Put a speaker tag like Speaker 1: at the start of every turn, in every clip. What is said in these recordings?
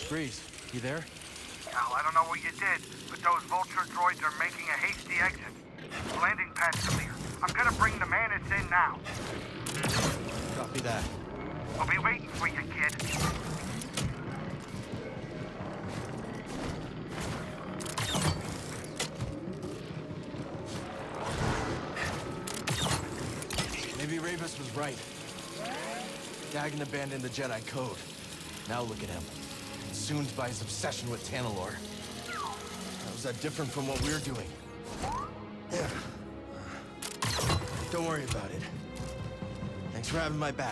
Speaker 1: Grease, you there?
Speaker 2: Al, I don't know what you did, but those Vulture droids are making a hasty exit. Landing pad's clear. I'm gonna bring the Mantis in now.
Speaker 1: Copy that.
Speaker 2: I'll be waiting for you, kid.
Speaker 1: Maybe Rayvis was right. Dagan abandoned the Jedi Code. Now look at him. Consumed by his obsession with Tanalorr. How is that different from what we're doing? Yeah. Don't worry about it. Thanks for having my back.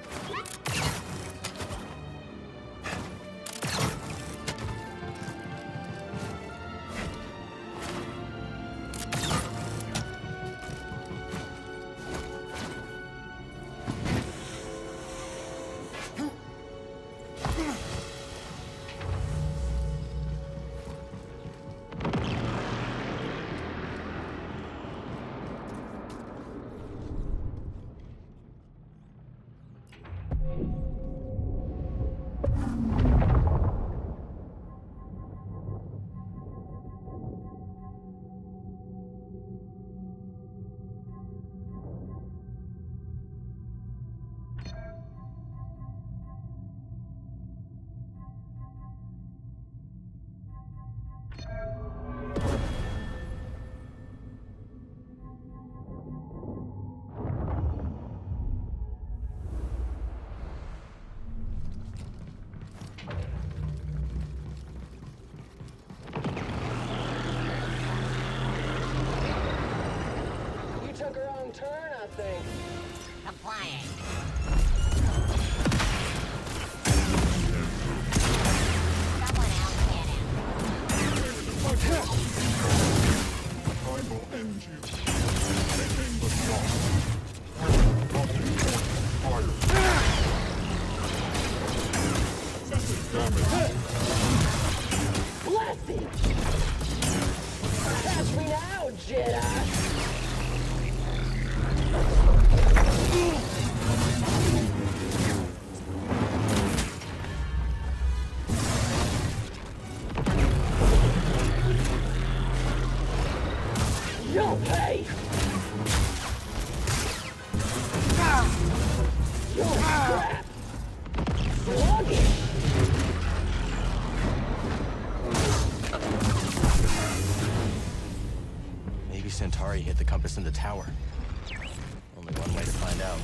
Speaker 3: Turn, I think.
Speaker 4: Complying. Someone else get him.
Speaker 5: I will end you. Taking the shot. Fire. Excessive damage.
Speaker 3: Blessing! Catch me now, Jedi! You'll pay! You'll crap! Slug it!
Speaker 1: Maybe Centauri hit the compass in the tower. Only one way to find out.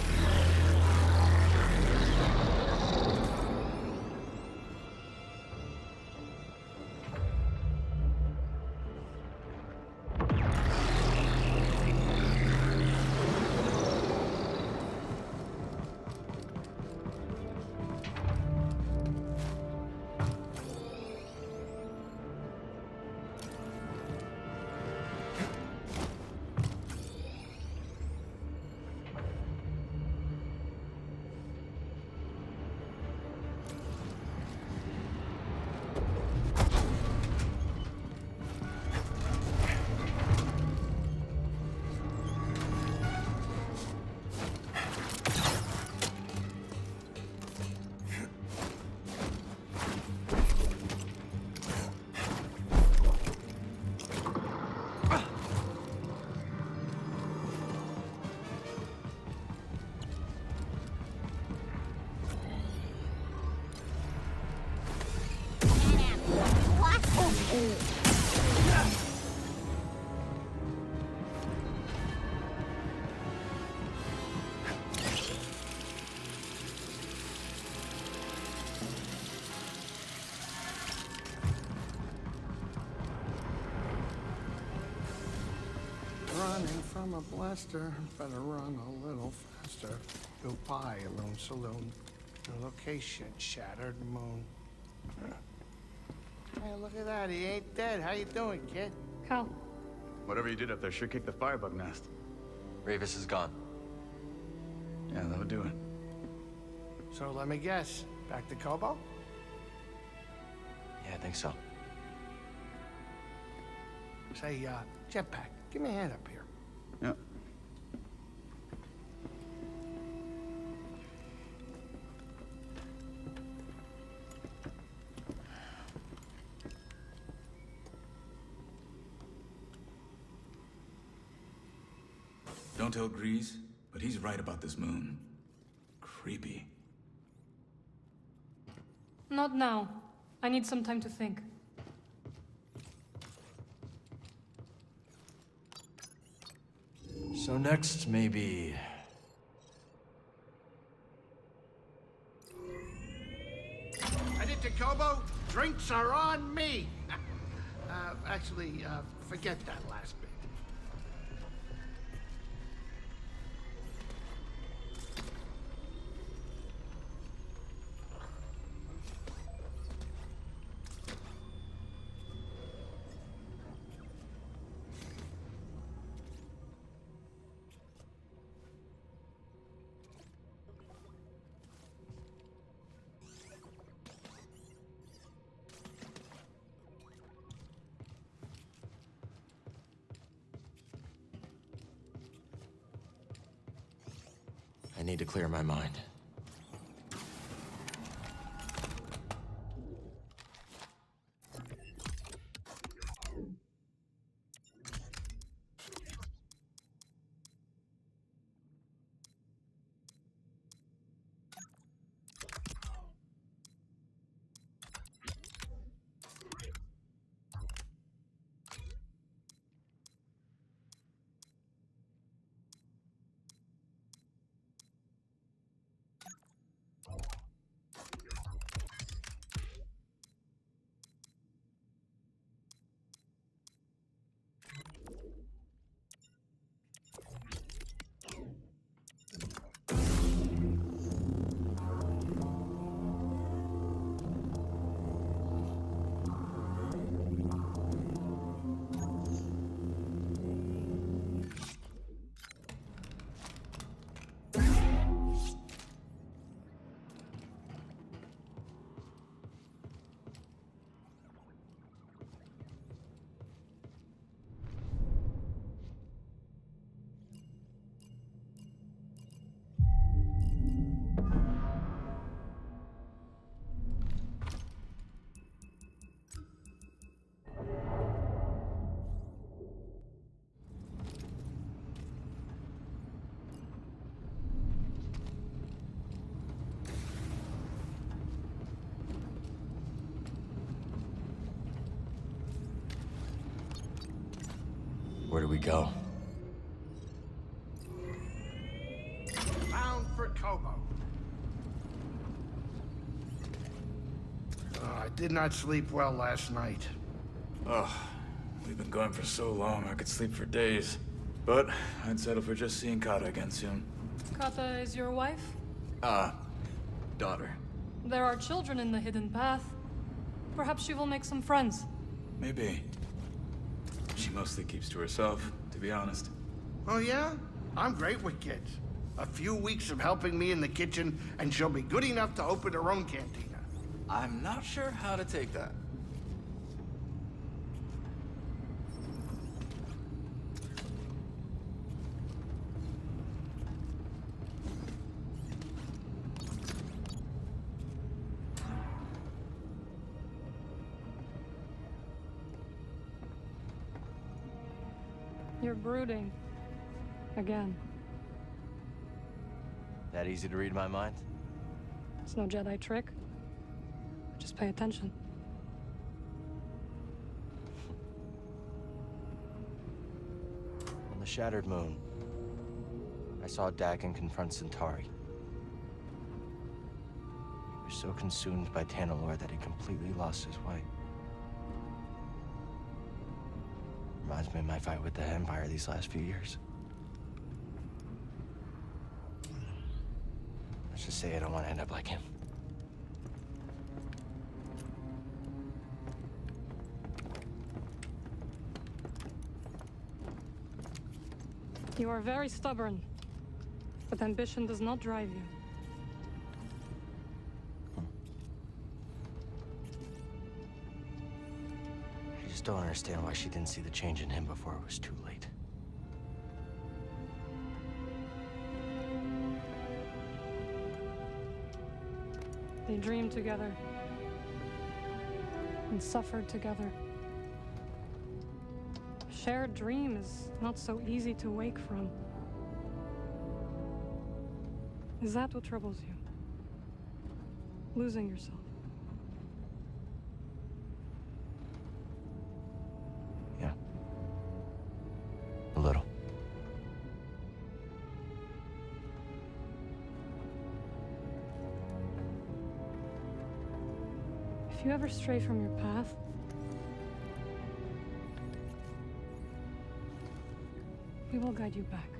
Speaker 6: Running from a blaster, better run a little faster. Goodbye, Alone Saloon. The location, Shattered Moon. Hey, look at that, he ain't dead. How you doing, kid?
Speaker 7: Cal.
Speaker 8: Whatever you did up there sure kicked the firebug nest.
Speaker 1: Rayvis is gone.
Speaker 8: Yeah, that'll do it.
Speaker 6: So let me guess, back to Kobo?
Speaker 1: Yeah, I think so.
Speaker 6: Say, Jetpack, give me a hand up here.
Speaker 8: Yep.
Speaker 7: Don't tell Grease, but he's right about this moon. Creepy.
Speaker 9: Not now. I need some time to think.
Speaker 1: So next, maybe...
Speaker 6: Headed to Kobo? Drinks are on me! Actually, forget that last bit.
Speaker 1: I need to clear my mind. Where do we go?
Speaker 6: Bound for Kobo. I did not sleep well last night.
Speaker 7: Ugh, we've been gone for so long, I could sleep for days. But I'd settle for just seeing Kata again soon.
Speaker 9: Kata is your wife?
Speaker 7: Daughter.
Speaker 9: There are children in the hidden path. Perhaps she will make some friends.
Speaker 7: Maybe. She mostly keeps to herself, to be honest.
Speaker 6: Oh yeah? I'm great with kids. A few weeks of helping me in the kitchen, and she'll be good enough to open her own cantina.
Speaker 7: I'm not sure how to take that.
Speaker 9: You're brooding. Again.
Speaker 1: That easy to read my mind?
Speaker 9: It's no Jedi trick. Just pay attention.
Speaker 1: On the Shattered Moon, I saw Dagan confront Centauri. He was so consumed by Tanalorr that he completely lost his way. Reminds me of my fight with the Empire these last few years. Let's just say I don't want to end up like him.
Speaker 9: You are very stubborn, but ambition does not drive you.
Speaker 1: I just don't understand why she didn't see the change in him before it was too late.
Speaker 9: They dreamed together and suffered together. A shared dream is not so easy to wake from. Is that what troubles you? Losing yourself?
Speaker 1: Yeah. A little.
Speaker 9: If you ever stray from your path, we will guide you back.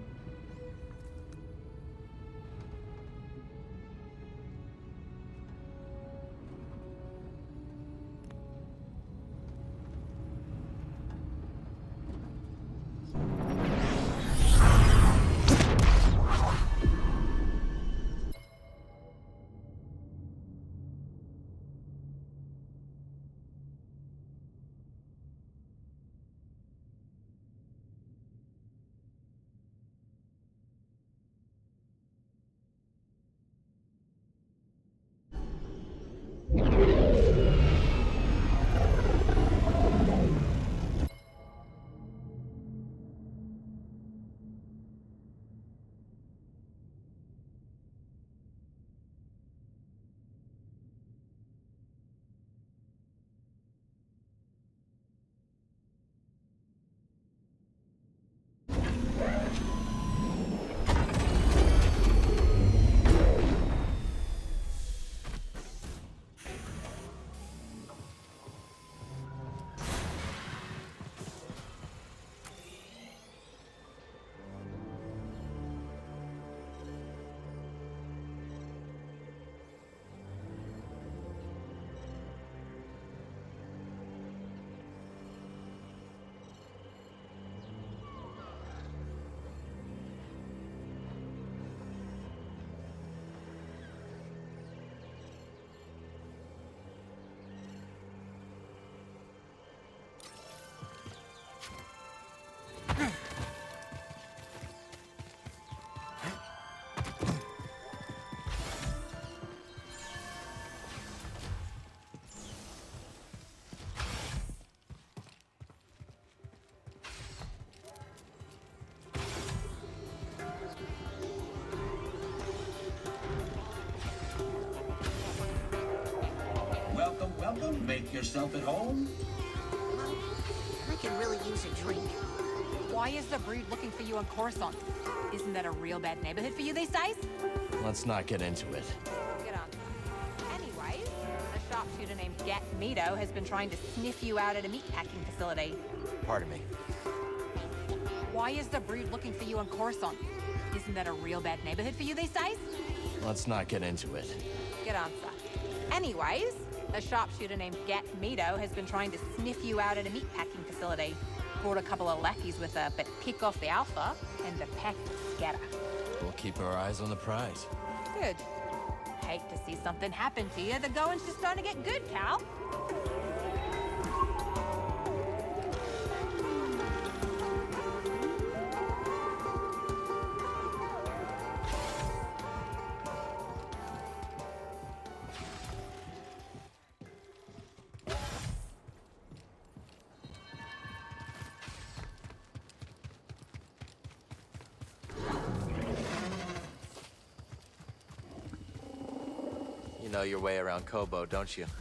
Speaker 10: Welcome. Make yourself at home.
Speaker 4: I can really use a drink.
Speaker 11: Why is the Brood looking for you on Coruscant? Isn't that a real bad neighborhood for you these days?
Speaker 1: Let's not get into it.
Speaker 11: Get on. Anyways, a sharpshooter named Gat Mito has been trying to sniff you out at a meatpacking facility.
Speaker 1: Pardon me.
Speaker 11: Why is the Brood looking for you on Coruscant? Isn't that a real bad neighborhood for you these days?
Speaker 1: Let's not get into it.
Speaker 11: Good answer. Anyways, a sharpshooter named Gat Mito has been trying to sniff you out at a meatpacking facility. Brought a couple of lackeys with her, but pick off the Alpha, and the pack will scatter.
Speaker 1: We'll keep our eyes on the prize.
Speaker 11: Good. Hate to see something happen to you. The going's just starting to get good, Cal.
Speaker 1: You know your way around Koboh, don't you?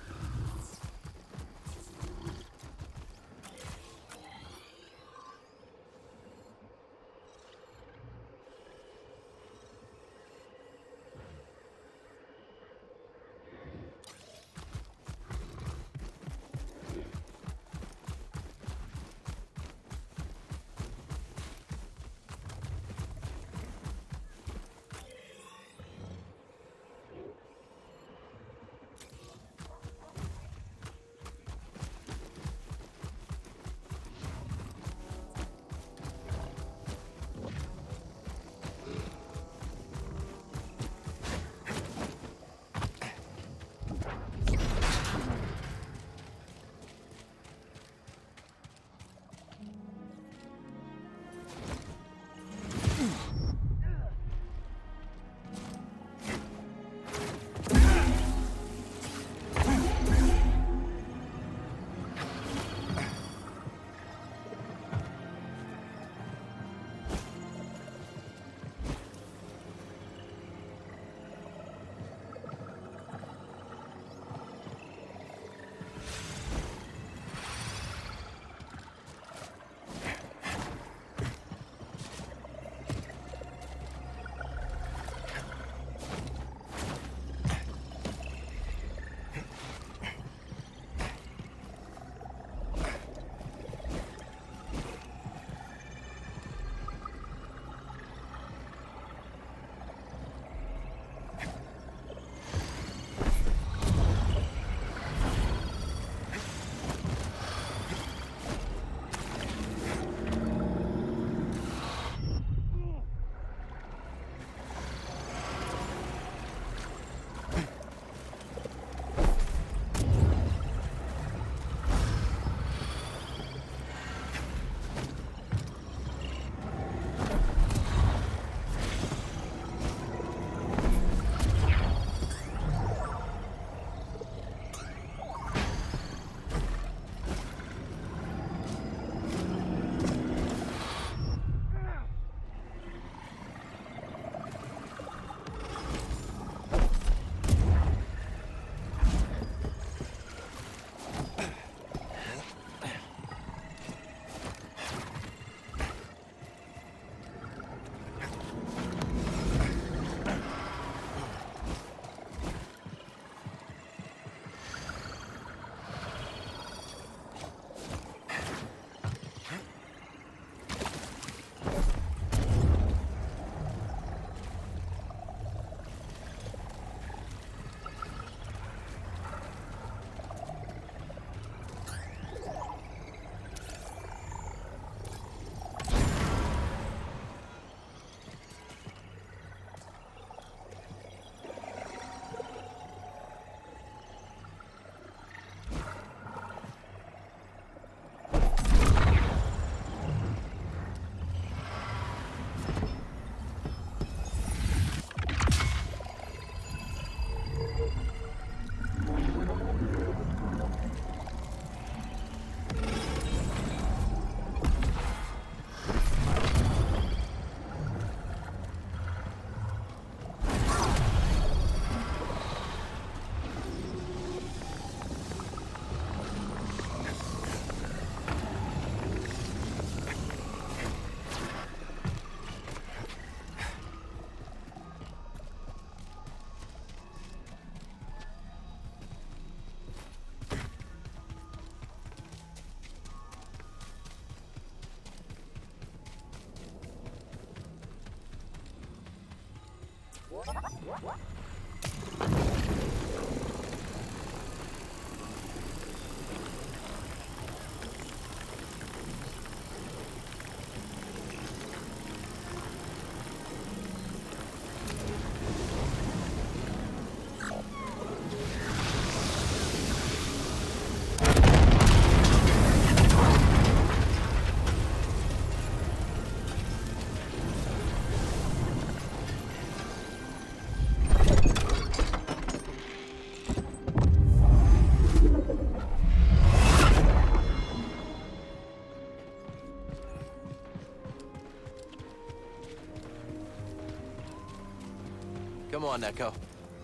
Speaker 1: Come on, Echo.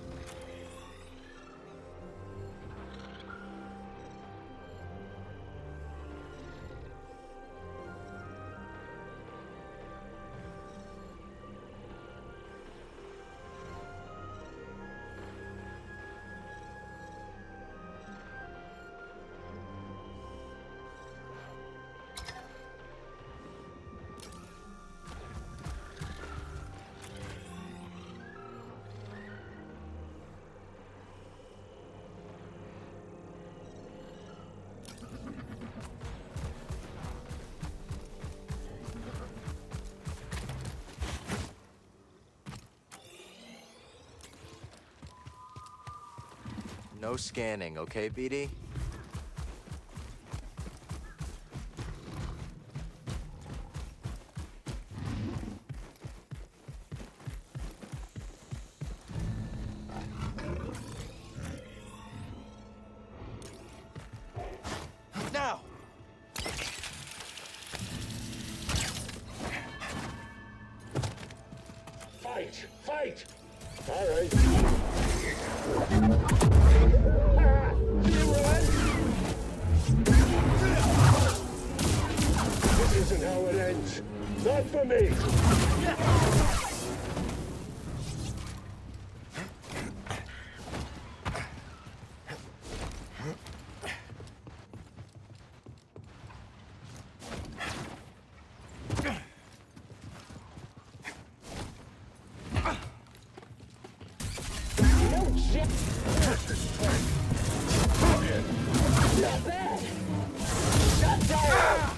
Speaker 1: No scanning, okay, BD? Now!
Speaker 3: Fight! Fight! All right. This isn't how it ends. Not for me. Not bad. Shut down.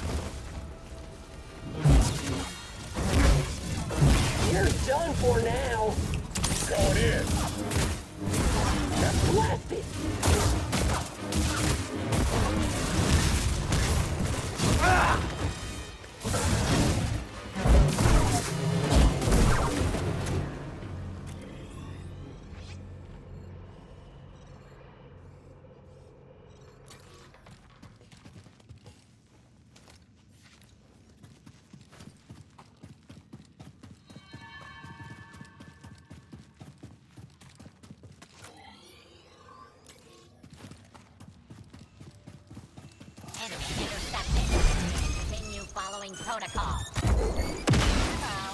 Speaker 3: You're done for now. Going in. Just blast it.
Speaker 4: Enemy intercepted. Continue following protocol. Hello.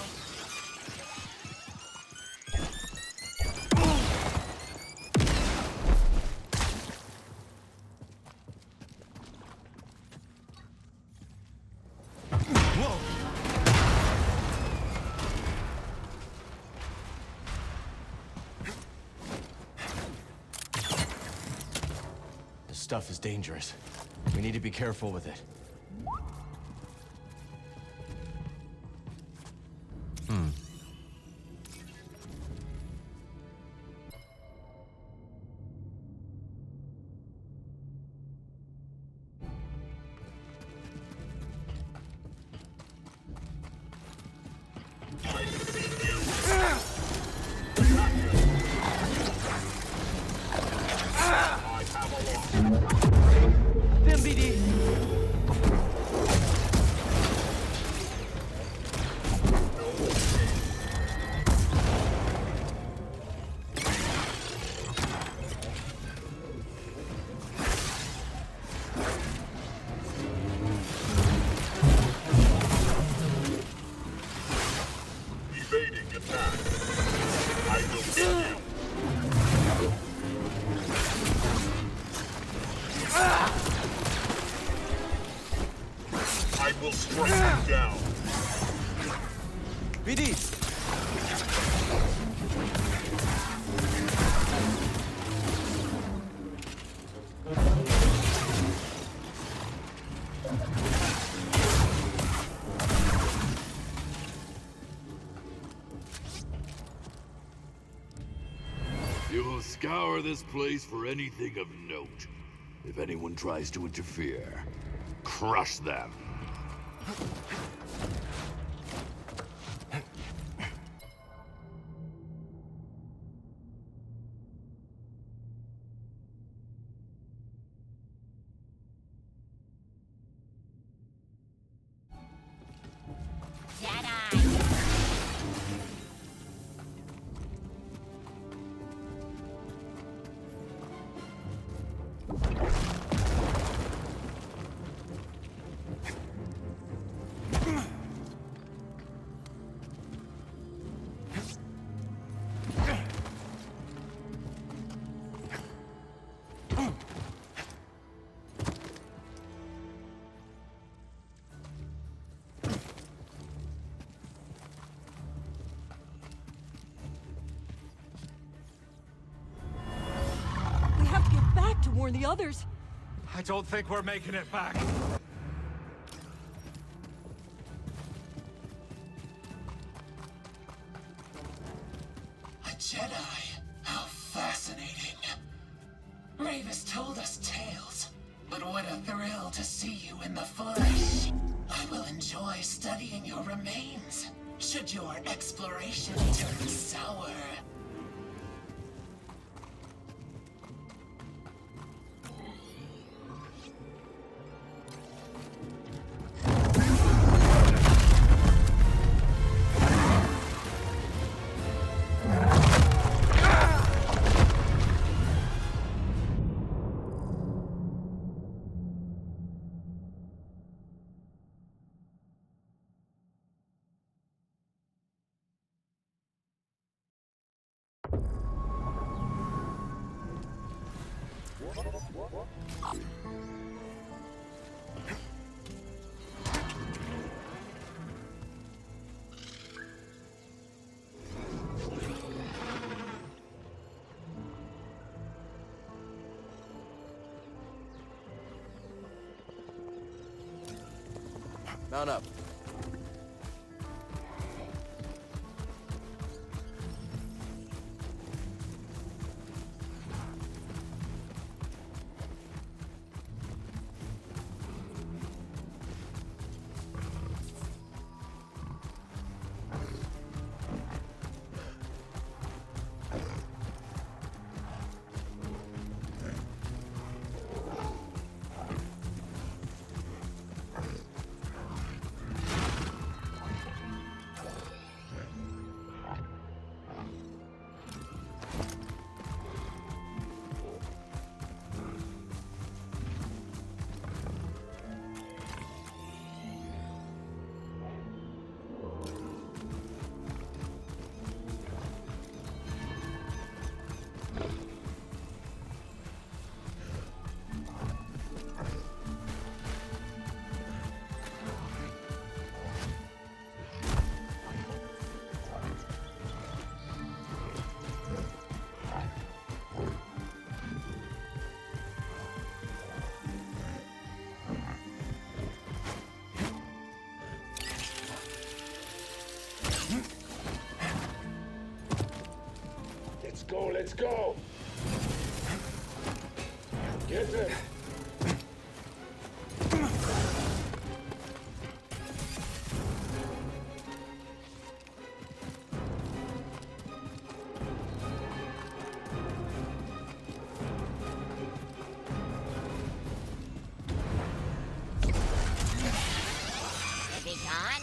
Speaker 1: This stuff is dangerous. We need to be careful with it. Them BD.
Speaker 5: Evading attack. I will get you. I will strike you down.
Speaker 1: BD.
Speaker 5: scour this place for anything of note. If anyone tries to interfere, crush them.
Speaker 12: Warn the others.
Speaker 7: I don't think we're making it back.
Speaker 10: A Jedi? How fascinating. Ravis told us tales, but what a thrill to see you in the flesh. I will enjoy studying your remains, should your exploration turn sour.
Speaker 1: Mount up.
Speaker 5: Let's go! Get it!
Speaker 4: Be gone?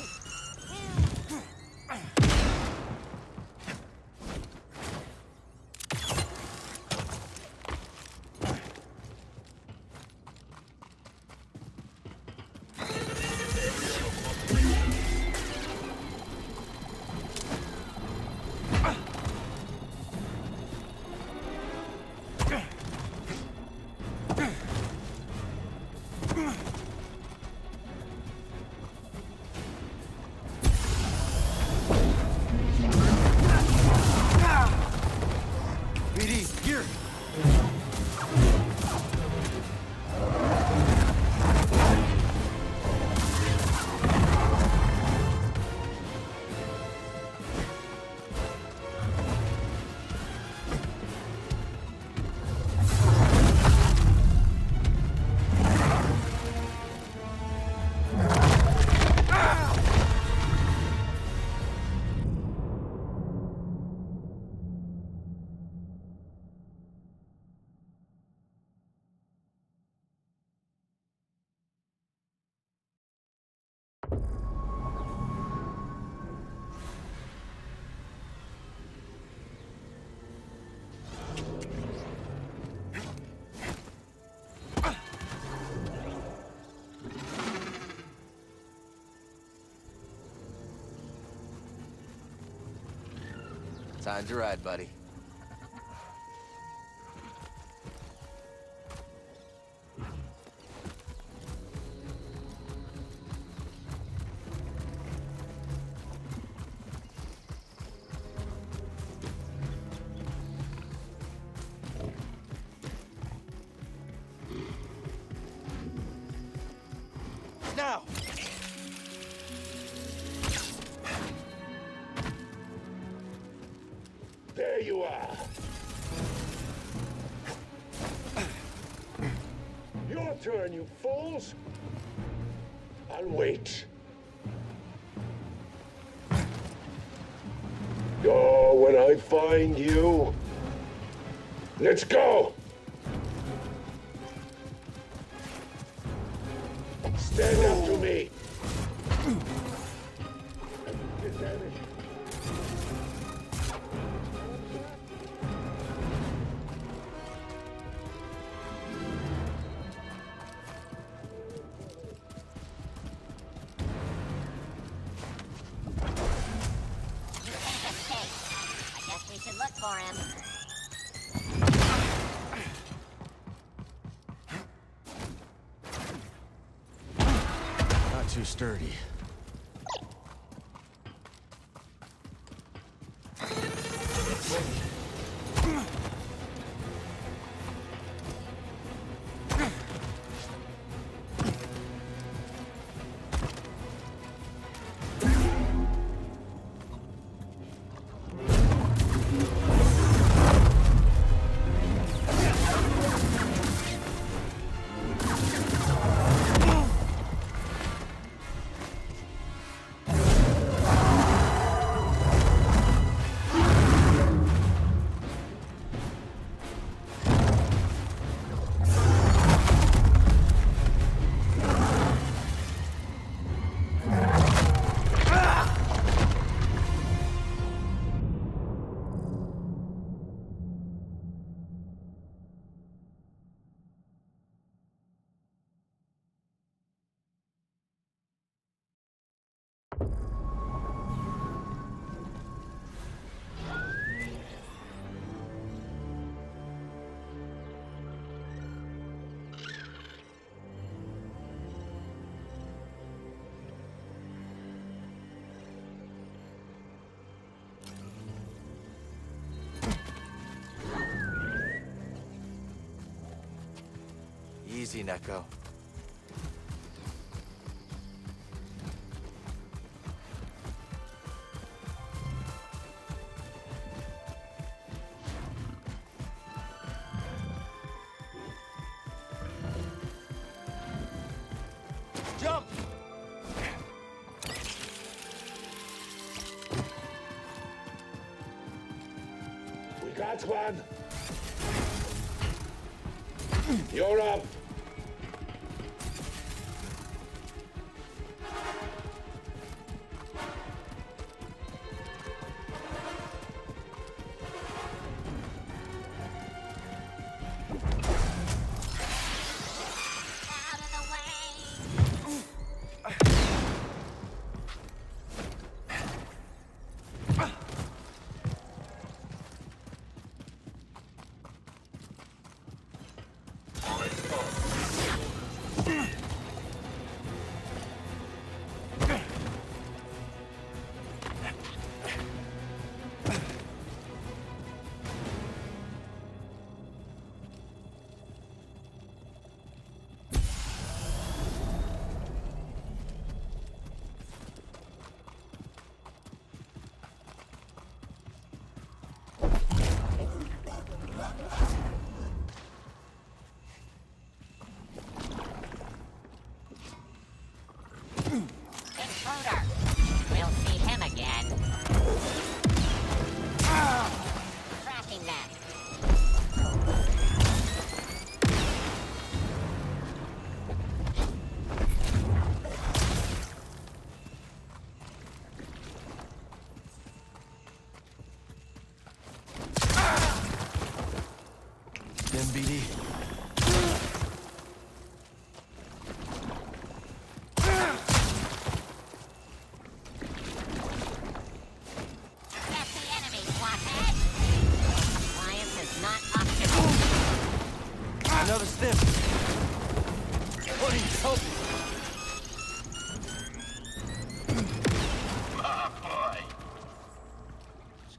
Speaker 1: Time to ride, buddy. Now!
Speaker 3: There you are. Your turn, you fools. I'll wait. Oh, when I find you. Let's go! Stand up to me!
Speaker 4: I guess we should look for him.
Speaker 1: Not too sturdy. Easy, Neko. Jump!
Speaker 3: We got one. You're up.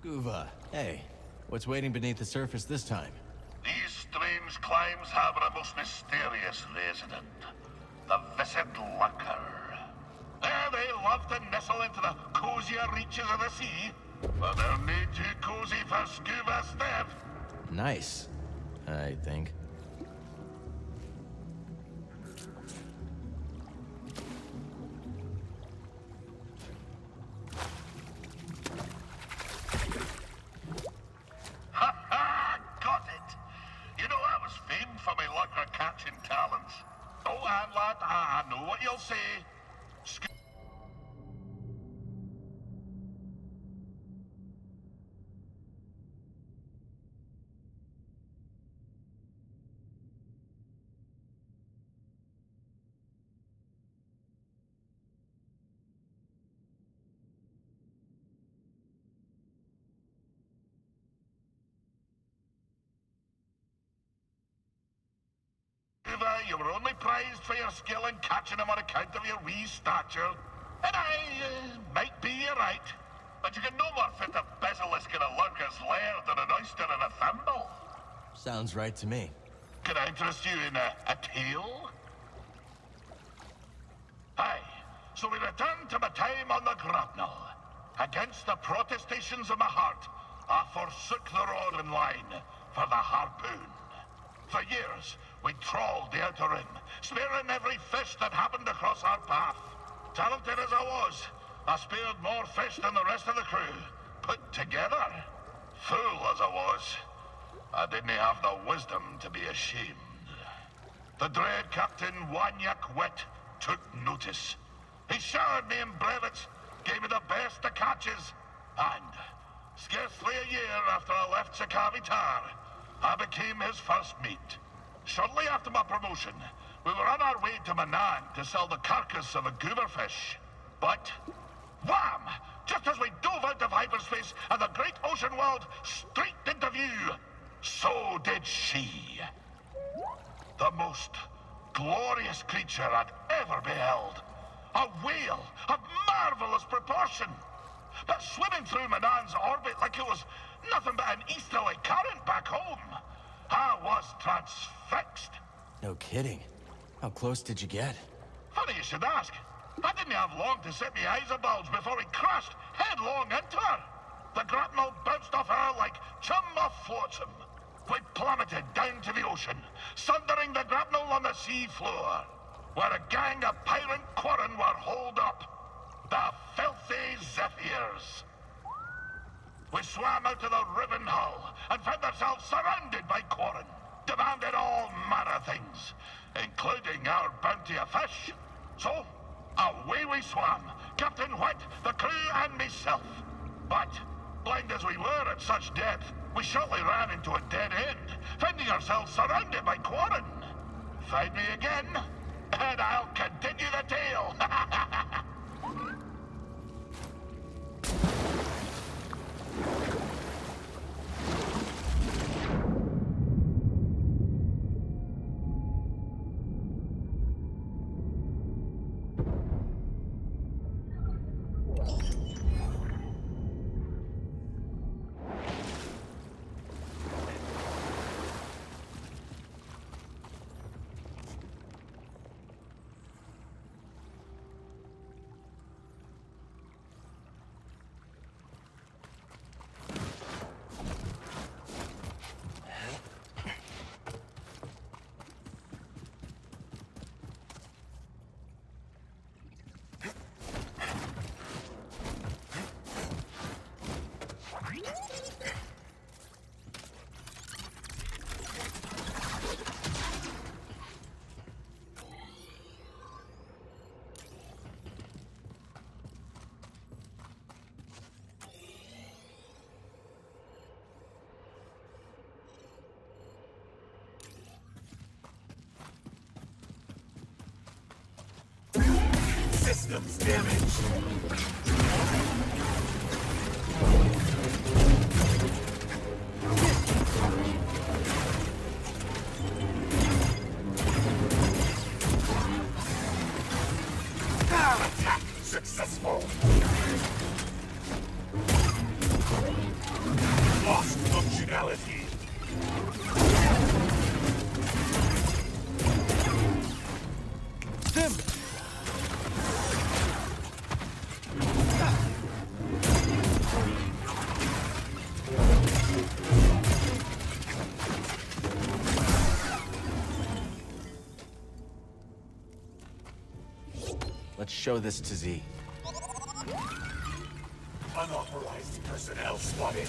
Speaker 1: Scuba, hey. What's waiting beneath the surface this time?
Speaker 13: These strange climes have a most mysterious resident. The Viscid Lurker. They love to nestle into the cozier reaches of the sea, but they're not too cozy for Scuba Step.
Speaker 1: Nice, I think.
Speaker 13: Got it. You know, I was famed for my lurker catching talents. Oh, and lad, I know what you'll say. You were only prized for your skill in catching him on account of your wee stature. And I might be right, but you can no more fit a basilisk in a lurker's lair than an oyster in a thimble.
Speaker 1: Sounds right to me.
Speaker 13: Can I interest you in a tale? Aye, so we return to my time on the grapnel. Against the protestations of my heart, I forsook the roaring line for the harpoon. For years, we trawled the outer rim, spearing every fish that happened across our path. Talented as I was, I speared more fish than the rest of the crew, put together. Fool as I was, I didn't have the wisdom to be ashamed. The dread Captain Wanyak Wet took notice. He showered me in brevets, gave me the best of catches, and scarcely a year after I left Sakavi Tar, I became his first mate. Shortly after my promotion, we were on our way to Manan to sell the carcass of a gooberfish. But, wham! Just as we dove out of hyperspace and the great ocean world streaked into view, so did she. The most glorious creature I'd ever beheld. A whale of marvelous proportion. But swimming through Manan's orbit like it was nothing but an easterly current back home. I was transfixed.
Speaker 1: No kidding. How close did you get?
Speaker 13: Funny you should ask. I didn't have long to set my eyes abulge before he crashed headlong into her. The grapnel bounced off her like chum off flotsam. We plummeted down to the ocean, sundering the grapnel on the sea floor, where a gang of pirate quarren were holed up. The filthy Zephyrs. We swam out to the riven hull and found ourselves surrounded by quarren, demanded all manner of things, including our bounty of fish. So, away we swam, Captain White, the crew, and myself. But, blind as we were at such depth, we shortly ran into a dead end, finding ourselves surrounded by quarren. Find me again, and I'll continue the tale.
Speaker 10: Systems damage. Power attack successful.
Speaker 13: lost functionality.
Speaker 1: Sim! Let's show this to Z.
Speaker 13: Unauthorized personnel spotted.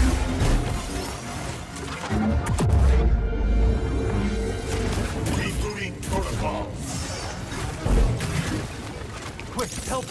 Speaker 13: Rebooting protocol.
Speaker 1: Quick, help!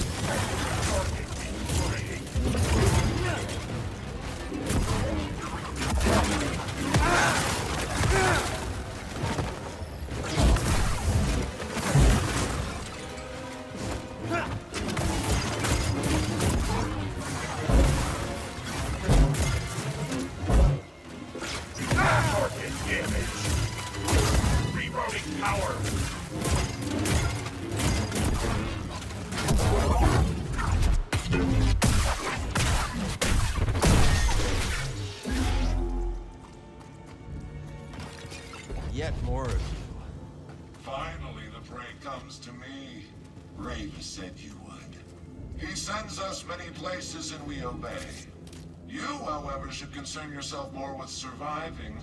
Speaker 1: Yet more of you.
Speaker 13: Finally, the prey comes to me. Ravis said you would. He sends us many places and we obey. You, however, should concern yourself more with surviving.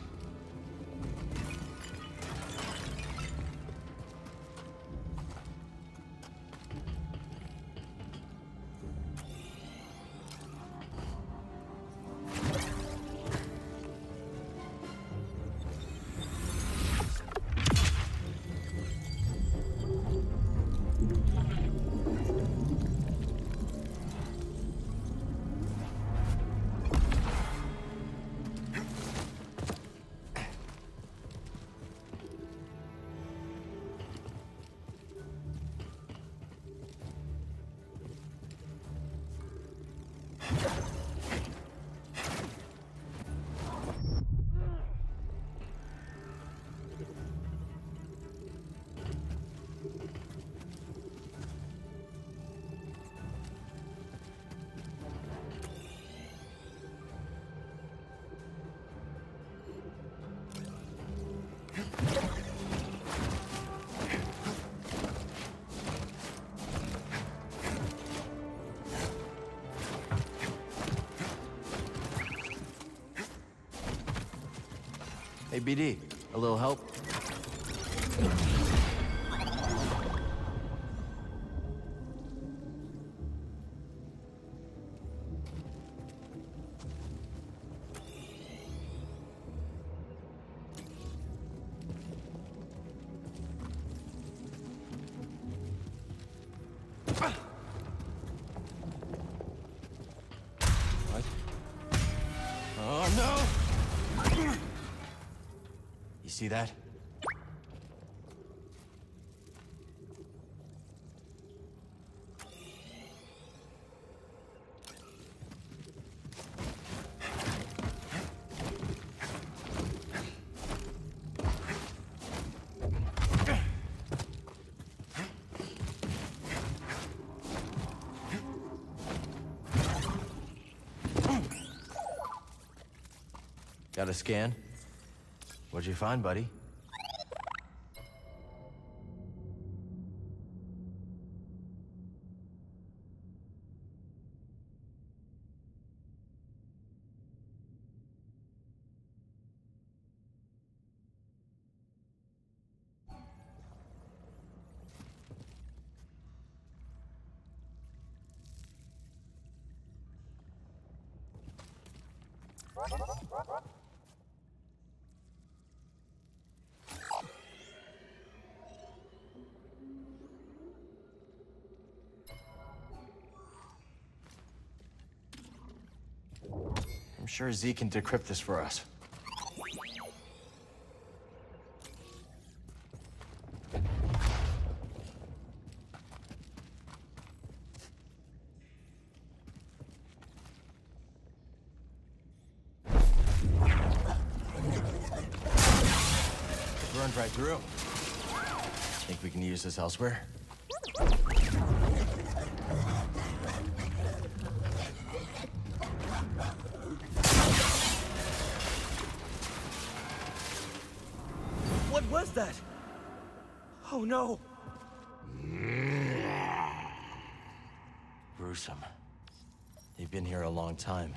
Speaker 1: Hey, BD, a little help? What? Oh, no! You see that? Got a scan? What'd you find, buddy? I'm sure Z can decrypt this for us. Burned right through. Think we can use this elsewhere? was that? Oh no! Gruesome. They've been here a long time.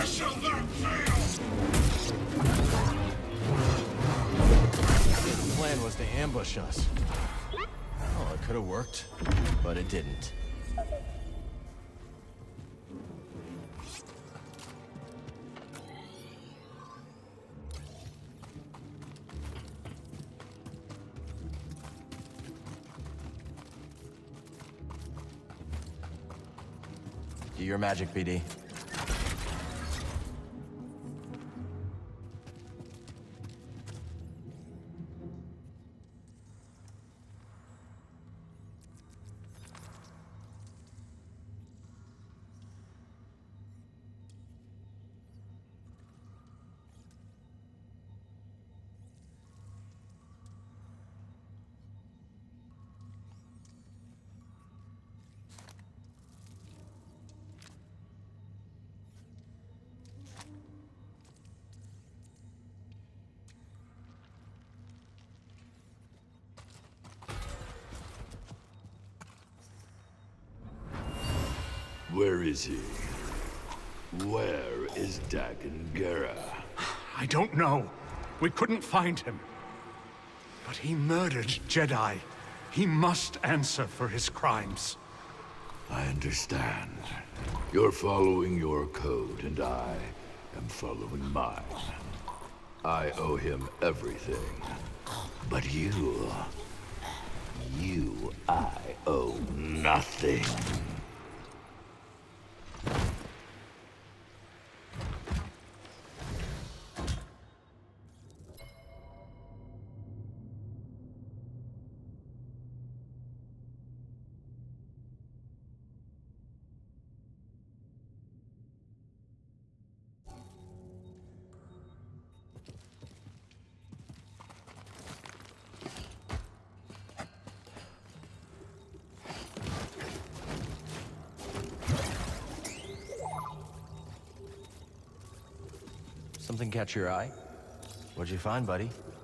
Speaker 13: I shall not fail!
Speaker 1: The plan was to ambush us. Oh, it could have worked, but it didn't. Do your magic, BD.
Speaker 5: Where is he? Where is Dagan Gera?
Speaker 6: I don't know. We couldn't find him. But he murdered Jedi. He must answer for his crimes.
Speaker 5: I understand. You're following your code, and I am following mine. I owe him everything. But you, I owe nothing.
Speaker 1: Something catch your eye? What'd you find, buddy?